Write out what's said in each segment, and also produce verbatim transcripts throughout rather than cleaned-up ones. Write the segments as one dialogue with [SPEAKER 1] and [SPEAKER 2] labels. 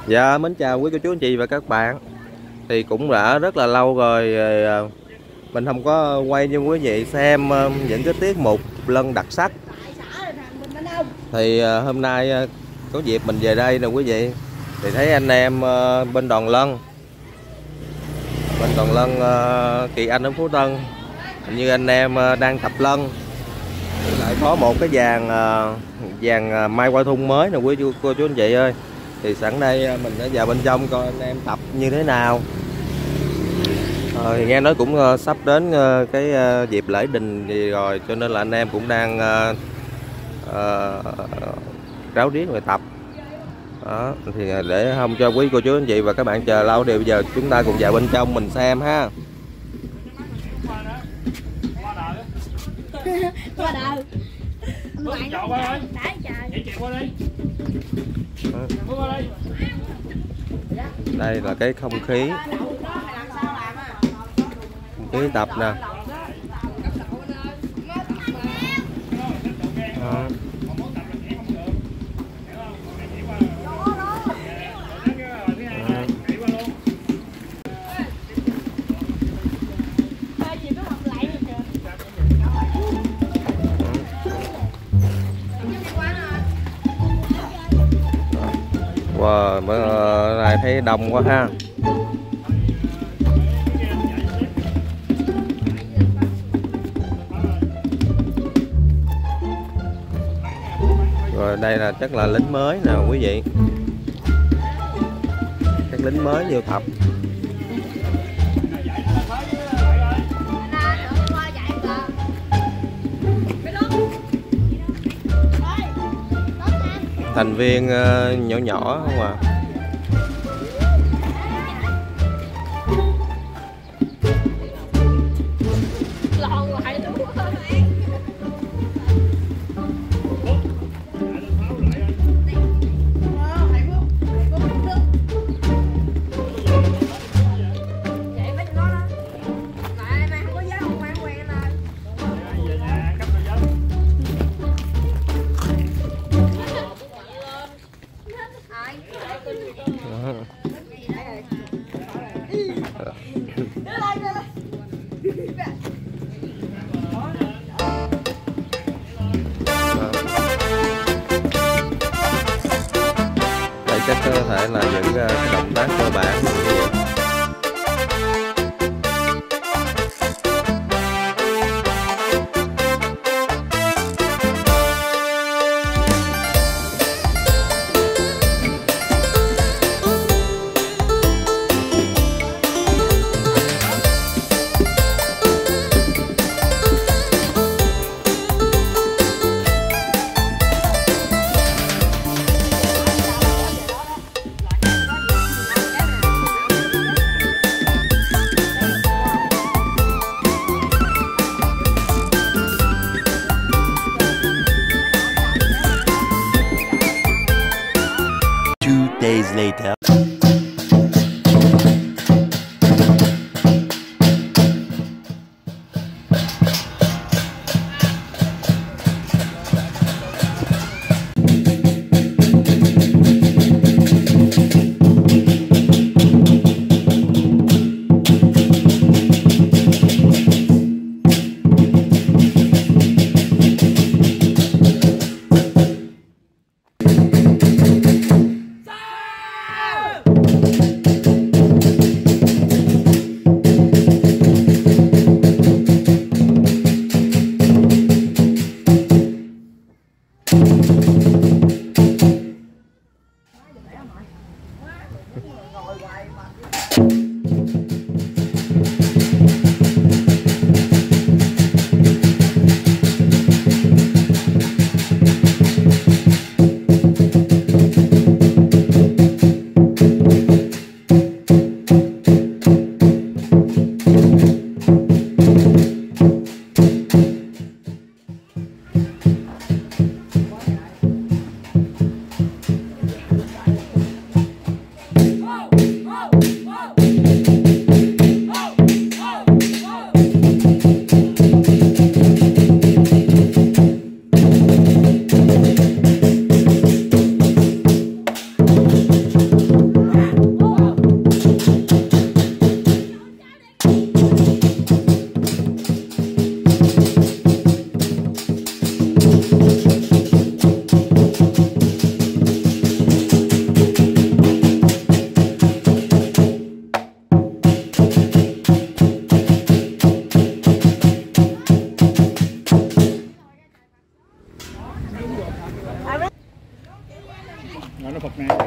[SPEAKER 1] Dạ, mến chào quý cô chú anh chị và các bạn. Thì cũng đã rất là lâu rồi mình không có quay cho quý vị xem những cái tiết mục lân đặc sắc. Thì hôm nay có dịp mình về đây nè quý vị. Thì thấy anh em bên đoàn lân, bên đoàn lân Kỳ Anh ở Phú Tân, hình như anh em đang tập lân. Lại có một cái dàn dàn mai qua thun mới nè quý cô chú anh chị ơi. Thì sẵn đây mình sẽ vào bên trong coi anh em tập như thế nào. Ờ, thì nghe nói cũng uh, sắp đến uh, cái uh, dịp lễ đình gì rồi, cho nên là anh em cũng đang uh, uh, ráo riết người tập. Đó, thì để không cho quý cô chú anh chị và các bạn chờ lâu, thì bây giờ chúng ta cùng vào bên trong mình xem ha.
[SPEAKER 2] Qua đời.
[SPEAKER 1] Đây là cái không khí không khí tập nè. Đó. Wow, bữa nay thấy đông quá ha. Rồi đây là chắc là lính mới nè quý vị. Các lính mới vô tập. Thành viên uh, nhỏ nhỏ không à. Đây chắc có thể là những cái động tác cơ bản như vậy.
[SPEAKER 3] Days later.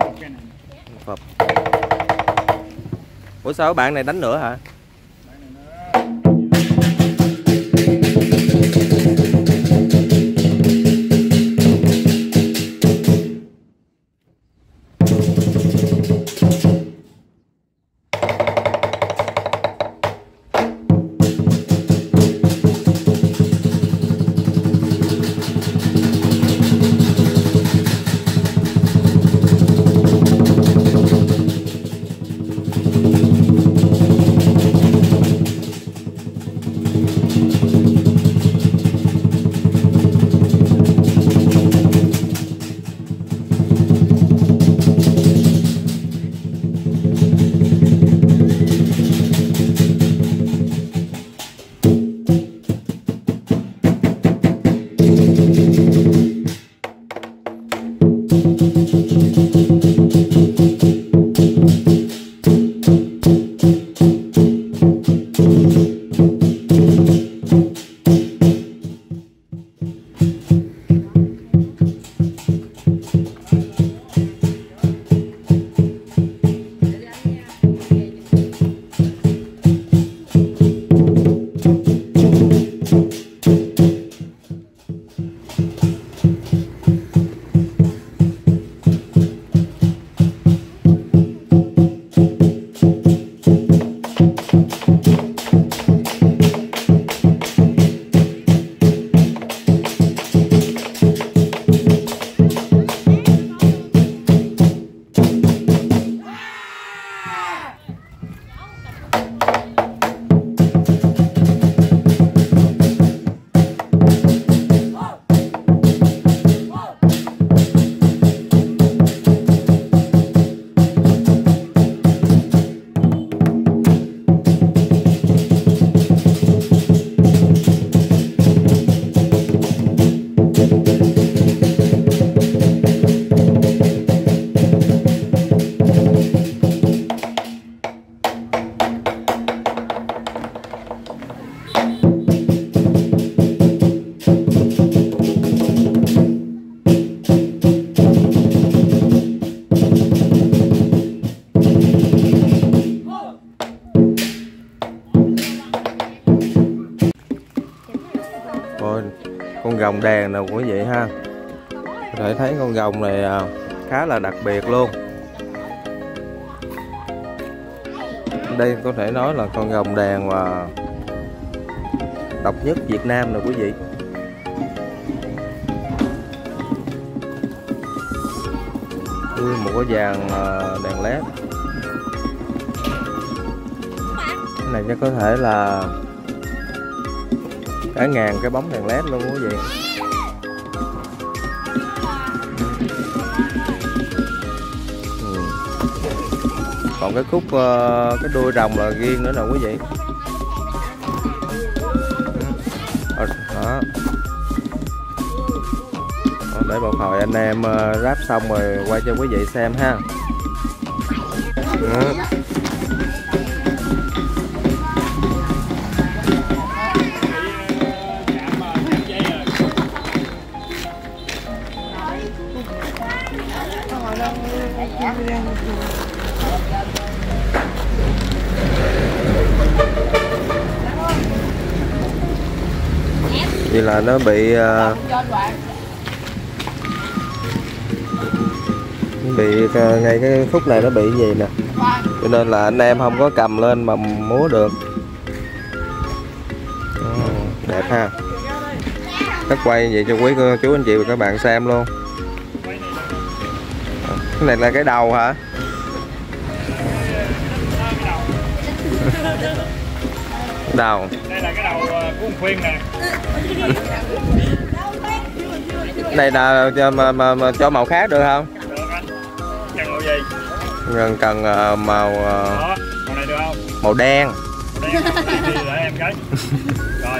[SPEAKER 1] Phập. Ủa sao bạn này đánh nữa hả? Ôi, con rồng đèn nào quý vị ha. Có thể thấy con rồng này khá là đặc biệt luôn. Đây có thể nói là con rồng đèn mà độc nhất Việt Nam nè quý vị. Ui, một cái dàn đèn led. Cái này chắc có thể là cả ngàn cái bóng đèn led luôn quý vị. Ừ. Còn cái khúc uh, cái đuôi rồng là riêng nữa nè quý vị. Đó. Đó, để một hồi anh em uh, ráp xong rồi quay cho quý vị xem ha. Ừ. Vậy là nó bị uh, bị uh, ngay cái khúc này nó bị gì nè, cho nên là anh em không có cầm lên mà múa được. uh, Đẹp ha. Cắt quay vậy cho quý cô chú anh chị và các bạn xem luôn. Cái này là cái đầu hả? Đầu.
[SPEAKER 2] Đây là cái đầu của con khuyên nè.
[SPEAKER 1] Đây là cho mà, mà, mà cho màu khác được không?
[SPEAKER 2] Được anh. Cần màu gì?
[SPEAKER 1] Cần cần uh, màu uh...
[SPEAKER 2] Đó, màu này được không?
[SPEAKER 1] Màu đen.
[SPEAKER 2] Màu đen đi để em cái. Rồi.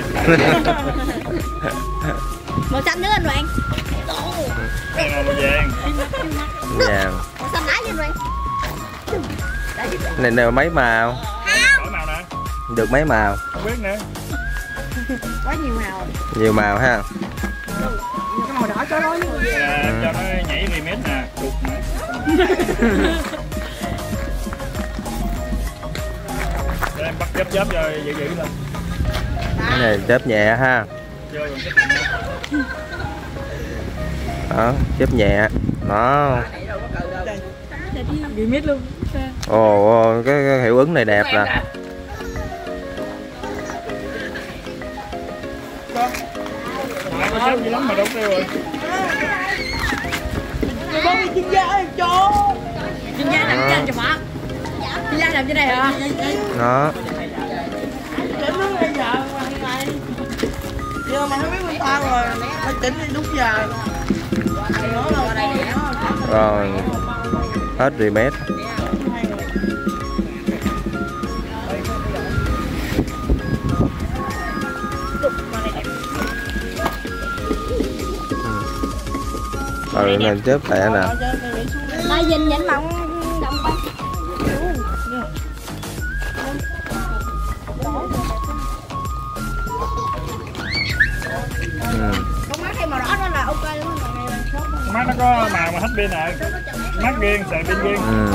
[SPEAKER 3] Màu xanh nữa anh Đoàn.
[SPEAKER 2] Đây là màu vàng.
[SPEAKER 1] Vàng.
[SPEAKER 3] Màu xanh lá với anh Đoàn.
[SPEAKER 1] Này đều mấy màu?
[SPEAKER 2] Đổi màu nè.
[SPEAKER 1] Được mấy màu?
[SPEAKER 2] Không biết nữa.
[SPEAKER 3] Quá nhiều màu.
[SPEAKER 1] Nhiều màu ha.
[SPEAKER 3] Cái màu đỏ cho nó
[SPEAKER 2] à, cho nó nhảy remix nè, đục nè. Để em bắt chớp chớp cho dữ dữ lên.
[SPEAKER 1] Cái này chớp nhẹ ha.
[SPEAKER 2] Chơi bằng cái thằng
[SPEAKER 1] Đó, chớp nhẹ. Đó.
[SPEAKER 3] Bị mít luôn.
[SPEAKER 1] Ồ, ồ cái, cái hiệu ứng này đẹp nè.
[SPEAKER 2] Mày có chớp gì lắm mà đâu tiêu rồi.
[SPEAKER 3] Chuyên gia làm trên cho bác. Chuyên gia làm trên này hả?
[SPEAKER 1] Đó.
[SPEAKER 4] Giờ mà không biết mình tao rồi, phải chỉnh đi đúng giờ.
[SPEAKER 1] Rồi. Hết remake. Ừ, nên chớp tệ nè.
[SPEAKER 3] Mai dình nhịn mộng đồng ba.
[SPEAKER 1] Ừ.
[SPEAKER 3] Con mắt thêm màu đỏ đó là ok luôn.
[SPEAKER 2] Mắt nó có màu mà hết pin rồi. Mắt riêng, xài pin riêng.
[SPEAKER 1] Ừ.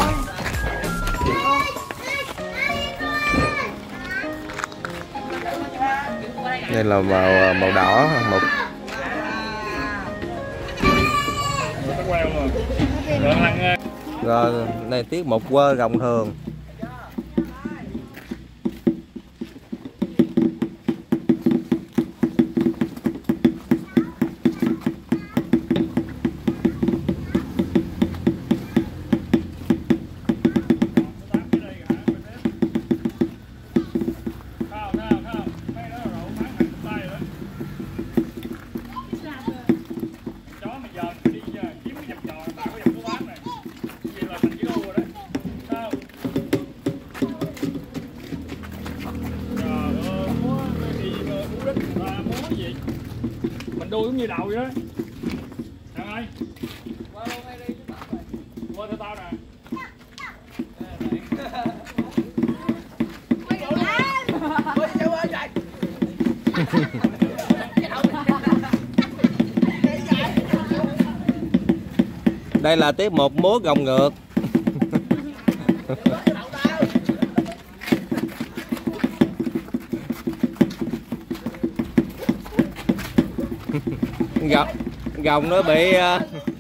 [SPEAKER 1] Đây là màu màu đỏ một.
[SPEAKER 2] Nó queo luôn. Rồi lăn.
[SPEAKER 1] Rồi này tiết một quơ gồng thường.
[SPEAKER 2] Mình đuôi cũng như đầu vậy đó. Thằng ơi. Qua theo tao nè.
[SPEAKER 1] Đây là tiếp một múa gồng ngược. gồng gồng nó bị